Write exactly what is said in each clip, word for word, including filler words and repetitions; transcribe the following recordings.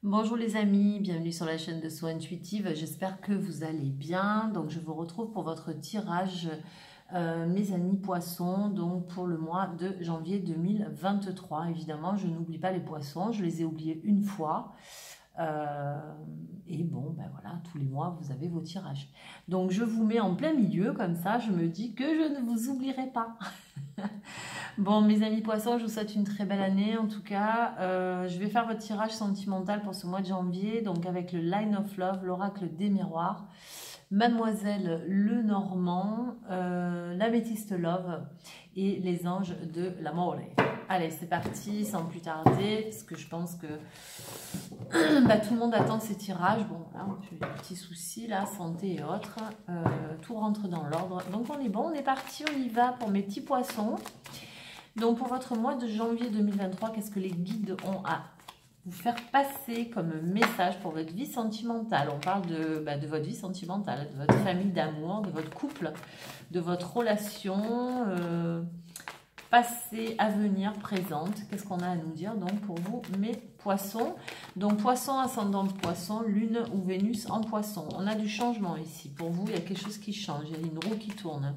Bonjour les amis, bienvenue sur la chaîne de Soins Intuitive, j'espère que vous allez bien. Donc je vous retrouve pour votre tirage, euh, mes amis poissons, donc pour le mois de janvier deux mille vingt-trois. Évidemment, je n'oublie pas les poissons, je les ai oubliés une fois. Euh, et bon, ben voilà, tous les mois, vous avez vos tirages. Donc je vous mets en plein milieu, comme ça, je me dis que je ne vous oublierai pas. Bon, mes amis poissons, je vous souhaite une très belle année. En tout cas, euh, je vais faire votre tirage sentimental pour ce mois de janvier. Donc, avec le Line of Love, l'oracle des miroirs, Mademoiselle Lenormand, euh, l'améthyste Love et les anges de l'amour. Allez, c'est parti, sans plus tarder, parce que je pense que bah, tout le monde attend ces tirages. Bon, là, j'ai des petits soucis, là, santé et autres. Euh, tout rentre dans l'ordre. Donc, on est bon, on est parti, on y va pour mes petits poissons. Donc, pour votre mois de janvier deux mille vingt-trois, qu'est-ce que les guides ont à vous faire passer comme message pour votre vie sentimentale? On parle de, bah, de votre vie sentimentale, de votre famille d'amour, de votre couple, de votre relation, euh, passé, avenir, présente. Qu'est-ce qu'on a à nous dire donc pour vous, mes poissons? Donc, poisson, ascendant poisson, lune ou Vénus en poisson. On a du changement ici. Pour vous, il y a quelque chose qui change. Il y a une roue qui tourne.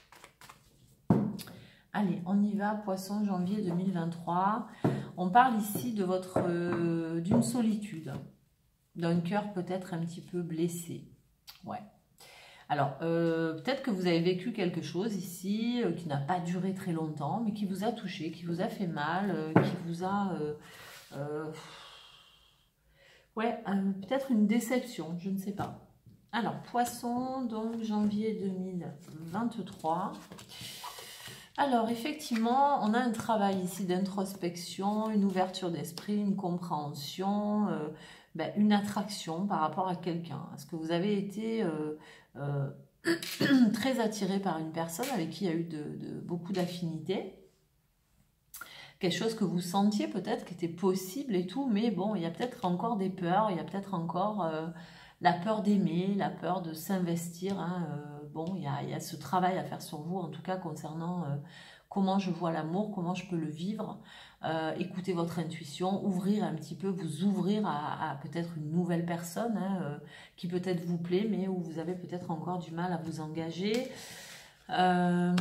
Allez, on y va, poisson, janvier deux mille vingt-trois. On parle ici de votre euh, d'une solitude, d'un cœur peut-être un petit peu blessé. Ouais. Alors, euh, peut-être que vous avez vécu quelque chose ici euh, qui n'a pas duré très longtemps, mais qui vous a touché, qui vous a fait mal, euh, qui vous a... Euh, euh, ouais, euh, peut-être une déception, je ne sais pas. Alors, poisson, donc janvier deux mille vingt-trois. Alors, effectivement, on a un travail ici d'introspection, une ouverture d'esprit, une compréhension, euh, ben, une attraction par rapport à quelqu'un. Est-ce que vous avez été euh, euh, très attiré par une personne avec qui il y a eu de, de, beaucoup d'affinités? Quelque chose que vous sentiez peut-être qui était possible et tout, mais bon, il y a peut-être encore des peurs, il y a peut-être encore... Euh, la peur d'aimer, la peur de s'investir. Hein, euh, bon, il y, a, il y a ce travail à faire sur vous, en tout cas concernant euh, comment je vois l'amour, comment je peux le vivre. Euh, écoutez votre intuition, ouvrir un petit peu, vous ouvrir à, à peut-être une nouvelle personne hein, euh, qui peut-être vous plaît, mais où vous avez peut-être encore du mal à vous engager. Euh...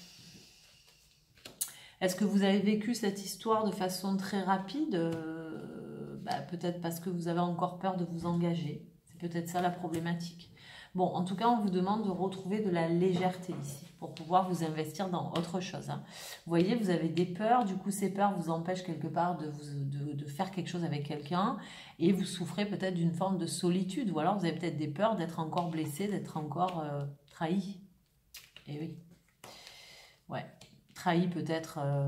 Est-ce que vous avez vécu cette histoire de façon très rapide? euh, bah, Peut-être parce que vous avez encore peur de vous engager. C'est peut-être ça la problématique. Bon, en tout cas, on vous demande de retrouver de la légèreté ici pour pouvoir vous investir dans autre chose. Hein. Vous voyez, vous avez des peurs. Du coup, ces peurs vous empêchent quelque part de, vous, de, de faire quelque chose avec quelqu'un et vous souffrez peut-être d'une forme de solitude ou alors vous avez peut-être des peurs d'être encore blessé, d'être encore euh, trahi. Et oui. Ouais. Trahi peut-être. Euh...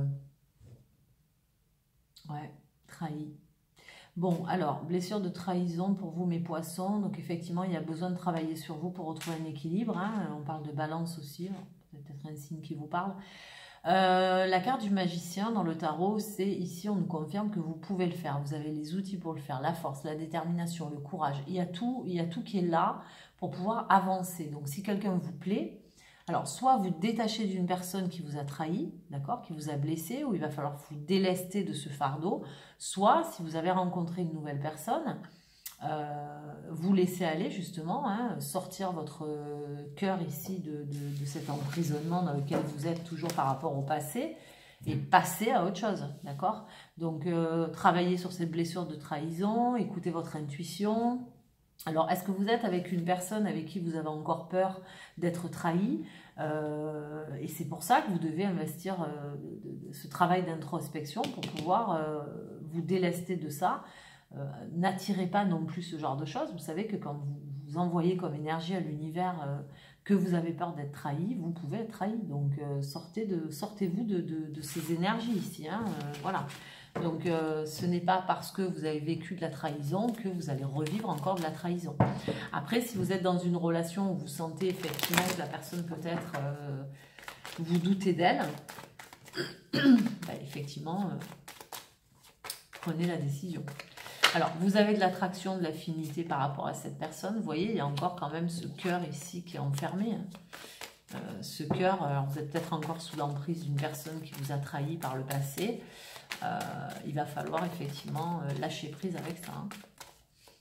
Ouais, trahi. Bon, alors, blessure de trahison pour vous, mes poissons. Donc, effectivement, il y a besoin de travailler sur vous pour retrouver un équilibre. Hein. On parle de balance aussi. Peut-être un signe qui vous parle. Euh, la carte du magicien dans le tarot, c'est ici, on nous confirme que vous pouvez le faire. Vous avez les outils pour le faire. La force, la détermination, le courage. Il y a tout, il y a tout qui est là pour pouvoir avancer. Donc, si quelqu'un vous plaît... Alors, soit vous détachez d'une personne qui vous a trahi, d'accord, qui vous a blessé, où il va falloir vous délester de ce fardeau, soit, si vous avez rencontré une nouvelle personne, euh, vous laissez aller justement, hein, sortir votre cœur ici de, de, de cet emprisonnement dans lequel vous êtes toujours par rapport au passé, et passer à autre chose, d'accord? Donc, euh, travaillez sur cette blessure de trahison, écoutez votre intuition. Alors, est-ce que vous êtes avec une personne avec qui vous avez encore peur d'être trahi euh, et c'est pour ça que vous devez investir euh, de, de ce travail d'introspection pour pouvoir euh, vous délester de ça. Euh, N'attirez pas non plus ce genre de choses. Vous savez que quand vous, vous envoyez comme énergie à l'univers euh, que vous avez peur d'être trahi, vous pouvez être trahi. Donc, euh, sortez de, sortez-vous de, de, de ces énergies ici. Hein, euh, voilà. Donc, euh, ce n'est pas parce que vous avez vécu de la trahison que vous allez revivre encore de la trahison. Après, si vous êtes dans une relation où vous sentez effectivement que la personne peut-être, euh, vous doutez d'elle, bah, effectivement, euh, prenez la décision. Alors, vous avez de l'attraction, de l'affinité par rapport à cette personne. Vous voyez, il y a encore quand même ce cœur ici qui est enfermé. Hein. Euh, ce cœur, alors vous êtes peut-être encore sous l'emprise d'une personne qui vous a trahi par le passé. Euh, il va falloir effectivement euh, lâcher prise avec ça. Hein.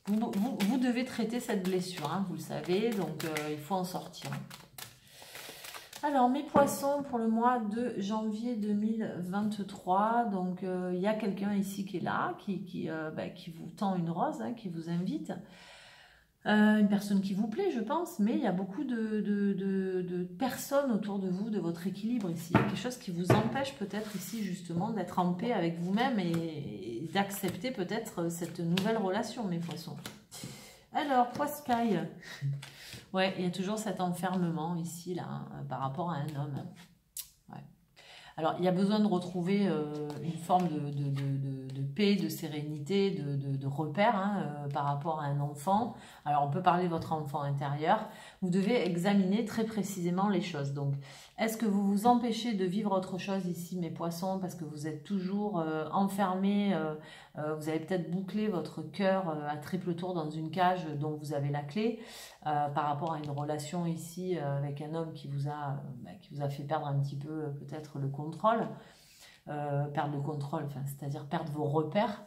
Vous, vous, vous devez traiter cette blessure, hein, vous le savez, donc euh, il faut en sortir. Alors, mes poissons, pour le mois de janvier deux mille vingt-trois, donc euh, il y a quelqu'un ici qui est là, qui, qui, euh, bah, qui vous tend une rose, hein, qui vous invite. Euh, une personne qui vous plaît, je pense, mais il y a beaucoup de, de, de, de personnes autour de vous, de votre équilibre ici. Il y a quelque chose qui vous empêche peut-être ici, justement, d'être en paix avec vous-même et, et d'accepter peut-être cette nouvelle relation, mes poissons. Alors, Poiscaille. Ouais, il y a toujours cet enfermement ici, là, hein, par rapport à un homme. Ouais. Alors, il y a besoin de retrouver euh, une forme de, de, de, de, de paix, de sérénité, de, de, de repère hein, euh, par rapport à un enfant. Alors, on peut parler de votre enfant intérieur. Vous devez examiner très précisément les choses. Donc, est-ce que vous vous empêchez de vivre autre chose ici, mes poissons, parce que vous êtes toujours euh, enfermés, euh, euh, vous avez peut-être bouclé votre cœur euh, à triple tour dans une cage dont vous avez la clé, euh, par rapport à une relation ici euh, avec un homme qui vous a, euh, bah, qui vous a fait perdre un petit peu euh, peut-être le contrôle, euh, perdre le contrôle, enfin, c'est-à-dire perdre vos repères.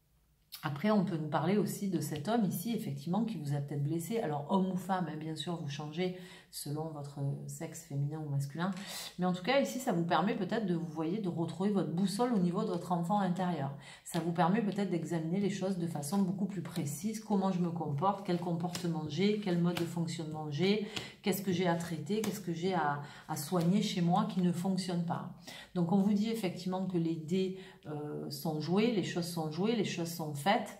Après, on peut nous parler aussi de cet homme ici, effectivement, qui vous a peut-être blessé. Alors, homme ou femme, hein, bien sûr, vous changez selon votre sexe féminin ou masculin. Mais en tout cas, ici, ça vous permet peut-être de, vous voyez, de retrouver votre boussole au niveau de votre enfant intérieur. Ça vous permet peut-être d'examiner les choses de façon beaucoup plus précise. Comment je me comporte, quel comportement j'ai, quel mode de fonctionnement j'ai, qu'est-ce que j'ai à traiter, qu'est-ce que j'ai à, à soigner chez moi qui ne fonctionne pas. Donc, on vous dit effectivement que les dés euh, sont joués, les choses sont jouées, les choses sont faites.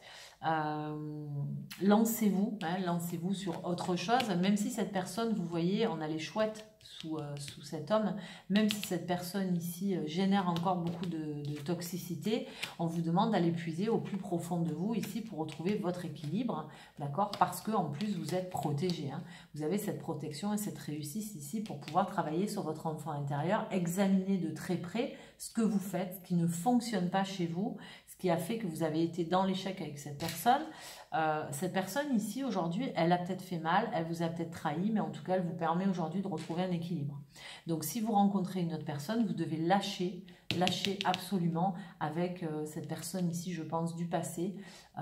Euh, lancez-vous, hein, lancez-vous sur autre chose, même si cette personne, vous voyez, on a les chouettes sous, euh, sous cet homme, même si cette personne ici euh, génère encore beaucoup de, de toxicité, on vous demande d'aller puiser au plus profond de vous ici pour retrouver votre équilibre, d'accord, parce que en plus vous êtes protégé, hein. Vous avez cette protection et cette réussite ici pour pouvoir travailler sur votre enfant intérieur, examiner de très près ce que vous faites, ce qui ne fonctionne pas chez vous, ce qui a fait que vous avez été dans l'échec avec cette personne. Euh, cette personne ici, aujourd'hui, elle a peut-être fait mal, elle vous a peut-être trahi, mais en tout cas, elle vous permet aujourd'hui de retrouver un équilibre. Donc, si vous rencontrez une autre personne, vous devez lâcher, lâcher absolument avec euh, cette personne ici, je pense, du passé, euh,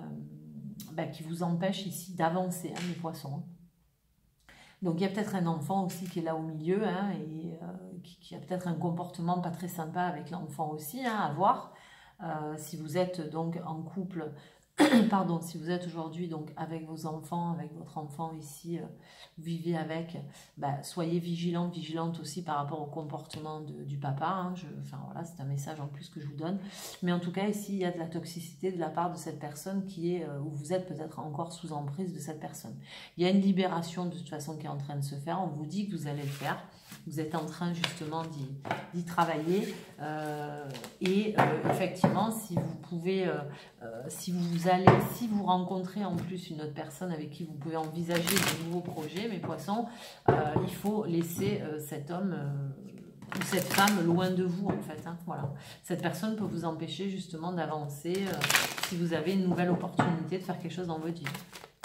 bah, qui vous empêche ici d'avancer, hein, mes poissons. Donc, il y a peut-être un enfant aussi qui est là au milieu, hein, et euh, qui, qui a peut-être un comportement pas très sympa avec l'enfant aussi, hein, à voir. Euh, si vous êtes donc en couple, pardon, si vous êtes aujourd'hui donc avec vos enfants, avec votre enfant ici, euh, vous vivez avec, bah, soyez vigilants, vigilantes aussi par rapport au comportement de, du papa. Hein, je, enfin voilà, c'est un message en plus que je vous donne. Mais en tout cas, ici, il y a de la toxicité de la part de cette personne qui est, euh, où vous êtes peut-être encore sous emprise de cette personne. Il y a une libération de toute façon qui est en train de se faire. On vous dit que vous allez le faire. Vous êtes en train justement d'y travailler euh, et euh, effectivement, si vous pouvez, euh, euh, si vous allez, si vous rencontrez en plus une autre personne avec qui vous pouvez envisager de nouveaux projets, mes poissons, euh, il faut laisser euh, cet homme euh, ou cette femme loin de vous en fait. Hein, voilà. Cette personne peut vous empêcher justement d'avancer euh, si vous avez une nouvelle opportunité de faire quelque chose dans votre vie.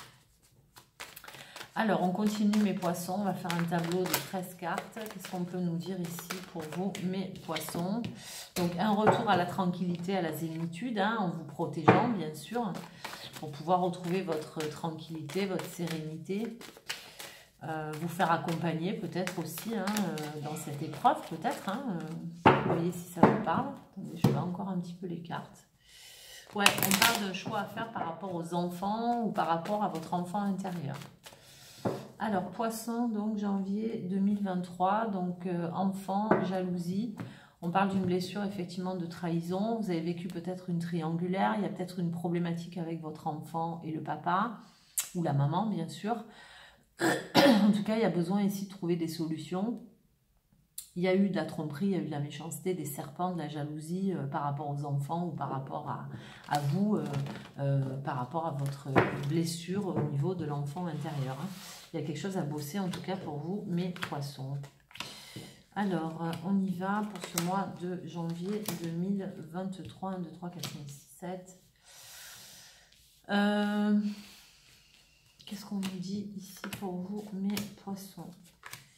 Alors, on continue mes poissons, on va faire un tableau de treize cartes. Qu'est-ce qu'on peut nous dire ici pour vous, mes poissons? Donc, un retour à la tranquillité, à la zénitude, hein, en vous protégeant, bien sûr, pour pouvoir retrouver votre tranquillité, votre sérénité. Euh, vous faire accompagner peut-être aussi hein, euh, dans cette épreuve, peut-être. Hein, euh, vous voyez si ça vous parle. Attendez, je vais encore un petit peu les cartes. Ouais, on parle de choix à faire par rapport aux enfants ou par rapport à votre enfant intérieur. Alors, poisson, donc janvier deux mille vingt-trois, donc euh, enfant, jalousie. On parle d'une blessure effectivement de trahison. Vous avez vécu peut-être une triangulaire. Il y a peut-être une problématique avec votre enfant et le papa, ou la maman bien sûr. En tout cas, il y a besoin ici de trouver des solutions. Il y a eu de la tromperie, il y a eu de la méchanceté, des serpents, de la jalousie euh, par rapport aux enfants ou par rapport à, à vous, euh, euh, par rapport à votre blessure au niveau de l'enfant intérieur. Hein. Il y a quelque chose à bosser en tout cas pour vous, mes poissons. Alors, on y va pour ce mois de janvier deux mille vingt-trois. un, deux, trois, quatre, cinq, six, sept. Euh, Qu'est-ce qu'on nous dit ici pour vous, mes poissons?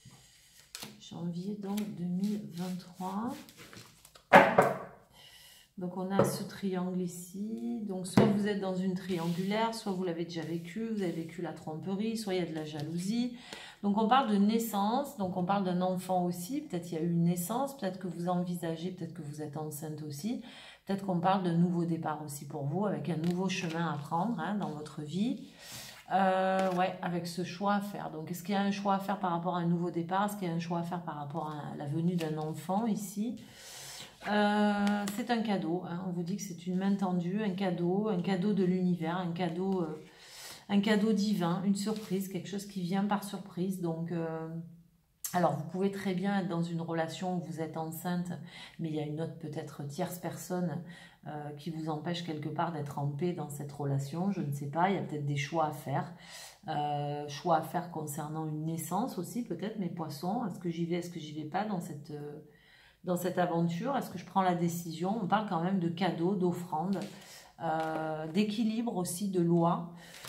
Janvier donc deux mille vingt-trois. Donc on a ce triangle ici, donc soit vous êtes dans une triangulaire, soit vous l'avez déjà vécu, vous avez vécu la tromperie, soit il y a de la jalousie. Donc on parle de naissance, donc on parle d'un enfant aussi, peut-être il y a eu une naissance, peut-être que vous envisagez, peut-être que vous êtes enceinte aussi, peut-être qu'on parle d'un nouveau départ aussi pour vous, avec un nouveau chemin à prendre hein, dans votre vie. Euh, ouais, avec ce choix à faire. Donc est-ce qu'il y a un choix à faire par rapport à un nouveau départ? Est-ce qu'il y a un choix à faire par rapport à la venue d'un enfant ici? Euh, c'est un cadeau, hein. On vous dit que c'est une main tendue, un cadeau, un cadeau de l'univers, un cadeau, euh, un cadeau divin, une surprise, quelque chose qui vient par surprise. Donc, euh, alors vous pouvez très bien être dans une relation où vous êtes enceinte, mais il y a une autre peut-être tierce personne euh, qui vous empêche quelque part d'être en paix dans cette relation. Je ne sais pas, il y a peut-être des choix à faire. Euh, choix à faire concernant une naissance aussi, peut-être, mes poissons. Est-ce que j'y vais, est-ce que j'y vais pas dans cette... Euh, dans cette aventure, est-ce que je prends la décision? On parle quand même de cadeaux, d'offrandes, euh, d'équilibre aussi, de loi.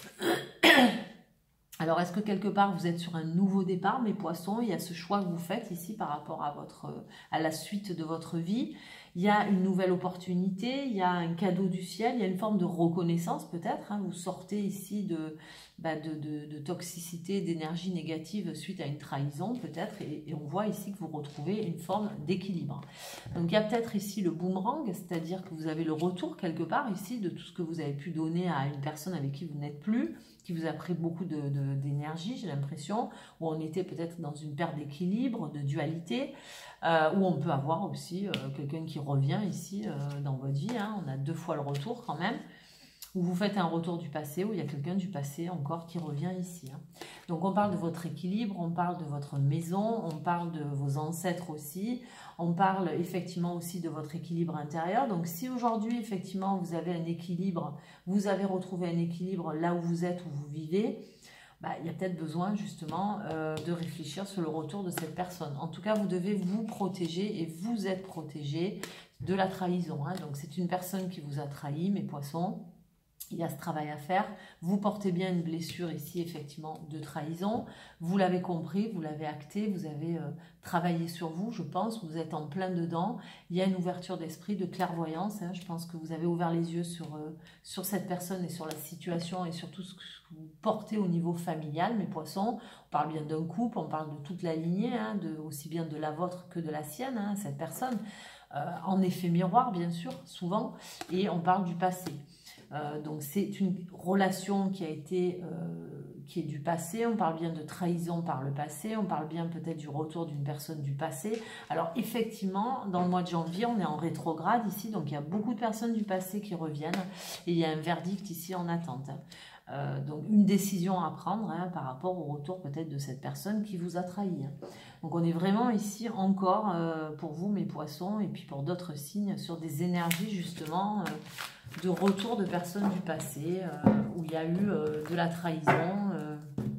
Alors, est-ce que quelque part, vous êtes sur un nouveau départ, mes poissons? Il y a ce choix que vous faites ici par rapport à, votre, à la suite de votre vie. Il y a une nouvelle opportunité, il y a un cadeau du ciel, il y a une forme de reconnaissance peut-être. Hein, vous sortez ici de, bah de, de, de toxicité, d'énergie négative suite à une trahison peut-être. Et, et on voit ici que vous retrouvez une forme d'équilibre. Donc il y a peut-être ici le boomerang, c'est-à-dire que vous avez le retour quelque part ici de tout ce que vous avez pu donner à une personne avec qui vous n'êtes plus, qui vous a pris beaucoup de, de, d'énergie, j'ai l'impression, où on était peut-être dans une perte d'équilibre, de dualité, euh, où on peut avoir aussi euh, quelqu'un qui revient ici euh, dans votre vie, hein. On a deux fois le retour quand même, où vous faites un retour du passé, où il y a quelqu'un du passé encore qui revient ici. Hein. Donc on parle de votre équilibre, on parle de votre maison, on parle de vos ancêtres aussi, on parle effectivement aussi de votre équilibre intérieur. Donc si aujourd'hui effectivement vous avez un équilibre, vous avez retrouvé un équilibre là où vous êtes, où vous vivez, bah, il y a peut-être besoin justement euh, de réfléchir sur le retour de cette personne. En tout cas, vous devez vous protéger et vous êtes protégé de la trahison. Hein. Donc c'est une personne qui vous a trahi, mes poissons. Il y a ce travail à faire. Vous portez bien une blessure ici, effectivement, de trahison. Vous l'avez compris, vous l'avez acté, vous avez euh, travaillé sur vous, je pense. Vous êtes en plein dedans. Il y a une ouverture d'esprit, de clairvoyance. Hein. Je pense que vous avez ouvert les yeux sur, euh, sur cette personne et sur la situation et sur tout ce que vous portez au niveau familial, mes poissons. On parle bien d'un couple, on parle de toute la lignée, hein, de, aussi bien de la vôtre que de la sienne, hein, cette personne. Euh, en effet miroir, bien sûr, souvent. Et on parle du passé. Euh, donc c'est une relation qui a été euh, qui est du passé, on parle bien de trahison par le passé, on parle bien peut-être du retour d'une personne du passé. Alors effectivement, dans le mois de janvier, on est en rétrograde ici, donc il y a beaucoup de personnes du passé qui reviennent et il y a un verdict ici en attente. Euh, donc une décision à prendre hein, par rapport au retour peut-être de cette personne qui vous a trahi. Hein. Donc on est vraiment ici encore euh, pour vous mes poissons et puis pour d'autres signes sur des énergies justement euh, de retour de personnes du passé euh, où il y a eu euh, de la trahison. Euh,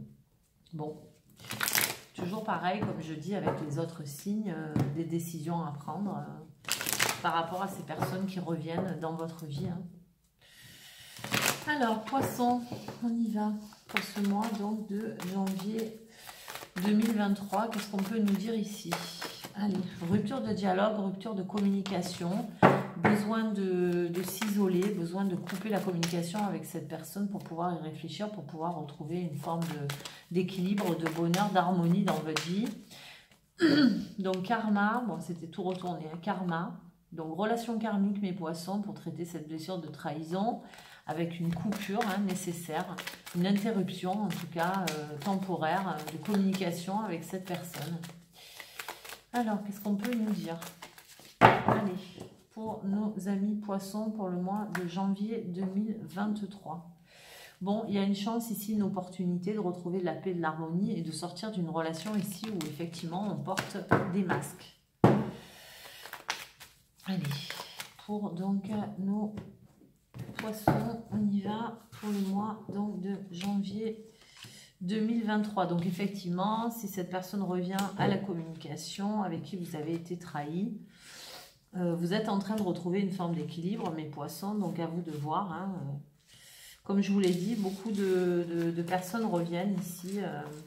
bon, toujours pareil comme je dis avec les autres signes, euh, des décisions à prendre euh, par rapport à ces personnes qui reviennent dans votre vie. Hein. Alors, poisson, on y va pour ce mois donc de janvier deux mille vingt-trois. Qu'est-ce qu'on peut nous dire ici? Allez, rupture de dialogue, rupture de communication, besoin de, de s'isoler, besoin de couper la communication avec cette personne pour pouvoir y réfléchir, pour pouvoir retrouver une forme d'équilibre, de, de bonheur, d'harmonie dans votre vie. Donc, karma, bon, c'était tout retourné, hein, karma. Donc, relation karmique, mes poissons, pour traiter cette blessure de trahison, avec une coupure hein, nécessaire, une interruption, en tout cas euh, temporaire, de communication avec cette personne. Alors, qu'est-ce qu'on peut nous dire? Allez, pour nos amis poissons, pour le mois de janvier deux mille vingt-trois. Bon, il y a une chance ici, une opportunité de retrouver de la paix, de l'harmonie et de sortir d'une relation ici où effectivement on porte des masques. Allez, pour donc nos poissons, on y va pour le mois donc de janvier deux mille vingt-trois. Donc effectivement, si cette personne revient à la communication avec qui vous avez été trahi, euh, vous êtes en train de retrouver une forme d'équilibre, mes poissons, donc à vous de voir. Hein. Comme je vous l'ai dit, beaucoup de, de, de personnes reviennent ici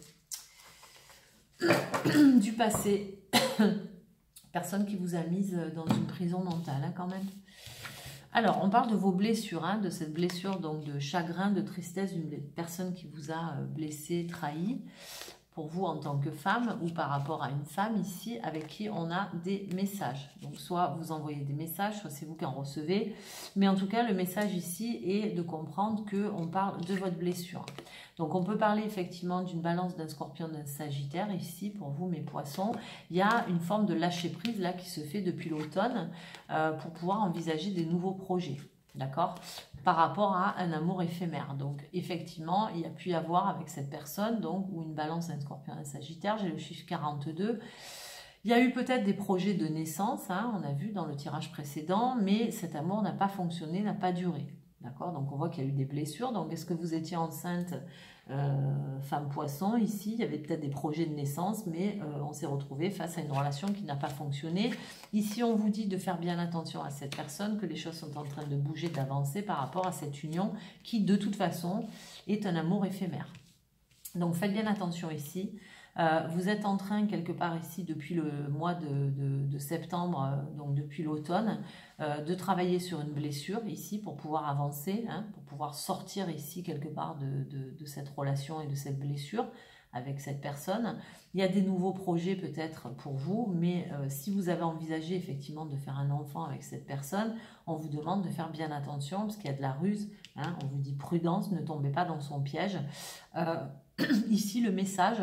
euh, du passé. Personne qui vous a mise dans une prison mentale, hein, quand même. Alors, on parle de vos blessures, hein, de cette blessure donc de chagrin, de tristesse, d'une personne qui vous a blessé, trahi, pour vous en tant que femme ou par rapport à une femme ici avec qui on a des messages. Donc, soit vous envoyez des messages, soit c'est vous qui en recevez. Mais en tout cas, le message ici est de comprendre qu'on parle de votre blessure. Donc, on peut parler effectivement d'une balance, d'un scorpion, d'un sagittaire. Ici, pour vous, mes poissons, il y a une forme de lâcher-prise là qui se fait depuis l'automne euh, pour pouvoir envisager des nouveaux projets. D'accord? Par rapport à un amour éphémère. Donc, effectivement, il y a pu y avoir avec cette personne, donc, ou une balance, un scorpion, un sagittaire, j'ai le chiffre quarante-deux. Il y a eu peut-être des projets de naissance, hein, on a vu dans le tirage précédent, mais cet amour n'a pas fonctionné, n'a pas duré. D'accord? Donc, on voit qu'il y a eu des blessures. Donc, est-ce que vous étiez enceinte, euh, femme poisson? Ici, il y avait peut-être des projets de naissance, mais euh, on s'est retrouvé face à une relation qui n'a pas fonctionné. Ici, on vous dit de faire bien attention à cette personne, que les choses sont en train de bouger, d'avancer par rapport à cette union qui, de toute façon, est un amour éphémère. Donc, faites bien attention ici. Euh, vous êtes en train, quelque part ici, depuis le mois de, de, de septembre, euh, donc depuis l'automne, euh, de travailler sur une blessure ici pour pouvoir avancer, hein, pour pouvoir sortir ici, quelque part, de, de, de cette relation et de cette blessure avec cette personne. Il y a des nouveaux projets peut-être pour vous, mais euh, si vous avez envisagé effectivement de faire un enfant avec cette personne, on vous demande de faire bien attention parce qu'il y a de la ruse, hein, on vous dit prudence, ne tombez pas dans son piège. Euh, ici, le message...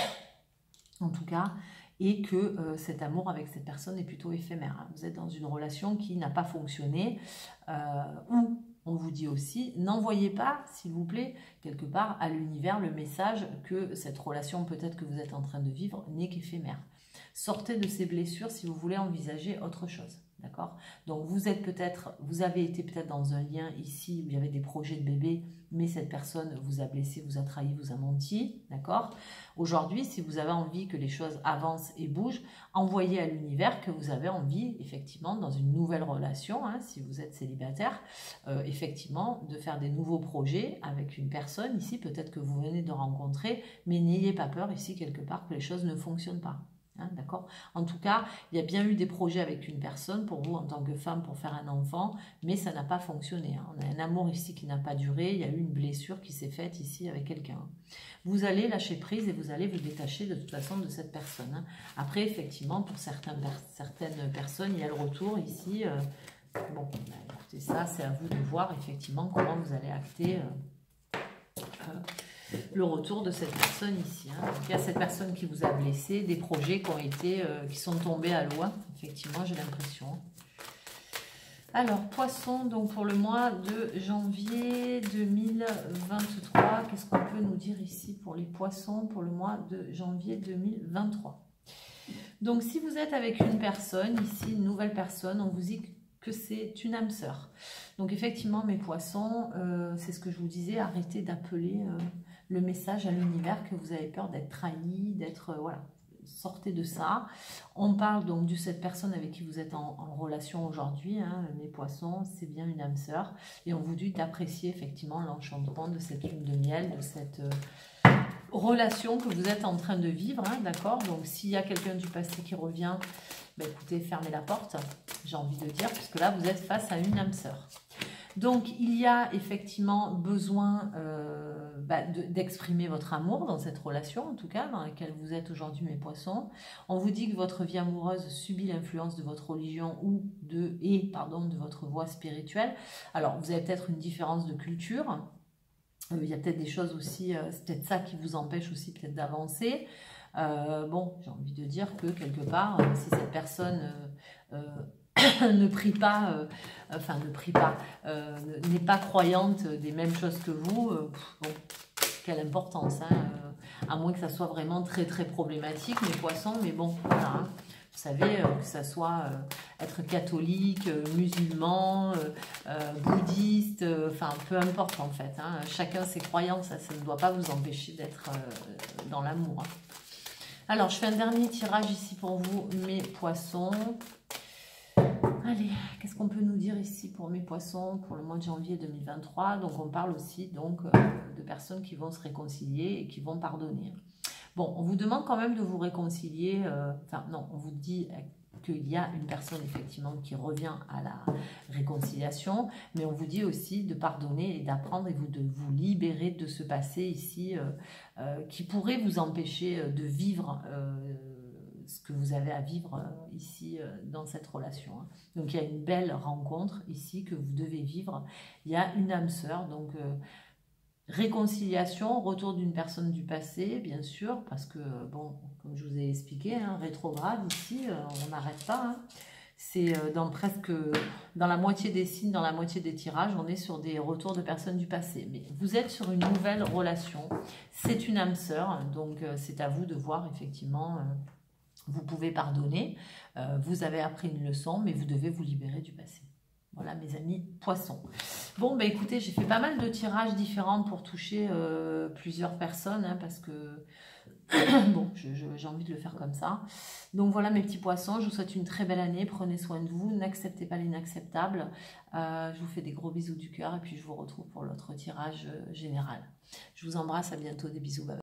en tout cas, et que euh, cet amour avec cette personne est plutôt éphémère. Hein. Vous êtes dans une relation qui n'a pas fonctionné, euh, ou on vous dit aussi, n'envoyez pas, s'il vous plaît, quelque part à l'univers le message que cette relation peut-être que vous êtes en train de vivre n'est qu'éphémère. Sortez de ces blessures si vous voulez envisager autre chose. D'accord? Donc vous êtes peut-être, vous avez été peut-être dans un lien ici où il y avait des projets de bébé, mais cette personne vous a blessé, vous a trahi, vous a menti. D'accord? Aujourd'hui, si vous avez envie que les choses avancent et bougent, envoyez à l'univers que vous avez envie, effectivement, dans une nouvelle relation, hein, si vous êtes célibataire, euh, effectivement, de faire des nouveaux projets avec une personne ici, peut-être que vous venez de rencontrer, mais n'ayez pas peur ici, quelque part, que les choses ne fonctionnent pas. Hein, d'accord? En tout cas, il y a bien eu des projets avec une personne pour vous en tant que femme pour faire un enfant, mais ça n'a pas fonctionné. Hein. On a un amour ici qui n'a pas duré, il y a eu une blessure qui s'est faite ici avec quelqu'un. Vous allez lâcher prise et vous allez vous détacher de toute façon de cette personne. Hein. Après, effectivement, pour certains, certaines personnes, il y a le retour ici. Euh, bon, écoutez, ça, c'est à vous de voir effectivement comment vous allez acter euh, euh, le retour de cette personne ici. Hein. Donc, il y a cette personne qui vous a blessé, des projets qui ont été, euh, qui sont tombés à l'eau. Effectivement, j'ai l'impression. Alors, poisson, donc pour le mois de janvier deux mille vingt-trois, qu'est-ce qu'on peut nous dire ici pour les poissons pour le mois de janvier deux mille vingt-trois? Donc, si vous êtes avec une personne, ici, une nouvelle personne, on vous dit que c'est une âme sœur. Donc, effectivement, mes poissons, euh, c'est ce que je vous disais, arrêtez d'appeler... Euh, le message à l'univers que vous avez peur d'être trahi, d'être... Euh, voilà, sortez de ça. On parle donc de cette personne avec qui vous êtes en, en relation aujourd'hui, hein, mes poissons, c'est bien une âme sœur. Et on vous dit d'apprécier effectivement l'enchantement de cette lune de miel, de cette euh, relation que vous êtes en train de vivre, hein, d'accord? Donc s'il y a quelqu'un du passé qui revient, ben, écoutez, fermez la porte, j'ai envie de dire, puisque là vous êtes face à une âme sœur. Donc, il y a effectivement besoin euh, bah, d'exprimer votre amour dans cette relation, en tout cas, dans laquelle vous êtes aujourd'hui, mes poissons. On vous dit que votre vie amoureuse subit l'influence de votre religion ou de, et pardon, de votre voie spirituelle. Alors, vous avez peut-être une différence de culture. Euh, il y a peut-être des choses aussi, euh, c'est peut-être ça qui vous empêche aussi peut-être d'avancer. Euh, bon, j'ai envie de dire que quelque part, euh, si cette personne... Euh, euh, ne prie pas, euh, enfin ne prie pas, euh, n'est pas croyante des mêmes choses que vous, euh, bon, quelle importance, hein, euh, à moins que ça soit vraiment très très problématique, mes poissons, mais bon, voilà, hein, vous savez, euh, que ça soit euh, être catholique, euh, musulman, euh, euh, bouddhiste, enfin euh, peu importe en fait, hein, chacun ses croyances, ça, ça ne doit pas vous empêcher d'être euh, dans l'amour. Hein. Alors, je fais un dernier tirage ici pour vous, mes poissons. Allez, qu'est-ce qu'on peut nous dire ici pour mes poissons pour le mois de janvier deux mille vingt-trois? Donc, on parle aussi donc euh, de personnes qui vont se réconcilier et qui vont pardonner. Bon, on vous demande quand même de vous réconcilier. Euh, enfin, non, on vous dit qu'il y a une personne effectivement qui revient à la réconciliation, mais on vous dit aussi de pardonner et d'apprendre et vous, de vous libérer de ce passé ici euh, euh, qui pourrait vous empêcher de vivre euh, ce que vous avez à vivre euh, ici euh, dans cette relation. Hein. Donc il y a une belle rencontre ici que vous devez vivre. Il y a une âme sœur, donc euh, réconciliation, retour d'une personne du passé, bien sûr, parce que, bon, comme je vous ai expliqué, hein, rétrograde ici, euh, on n'arrête pas. Hein. C'est euh, dans presque, dans la moitié des signes, dans la moitié des tirages, on est sur des retours de personnes du passé. Mais vous êtes sur une nouvelle relation, c'est une âme sœur, donc euh, c'est à vous de voir, effectivement, euh, vous pouvez pardonner, euh, vous avez appris une leçon, mais vous devez vous libérer du passé. Voilà mes amis poissons. Bon, bah écoutez, j'ai fait pas mal de tirages différents pour toucher euh, plusieurs personnes, hein, parce que bon, j'ai envie de le faire comme ça. Donc voilà mes petits poissons, je vous souhaite une très belle année, prenez soin de vous, n'acceptez pas l'inacceptable. Euh, je vous fais des gros bisous du cœur et puis je vous retrouve pour l'autre tirage euh, général. Je vous embrasse, à bientôt, des bisous, bye bye.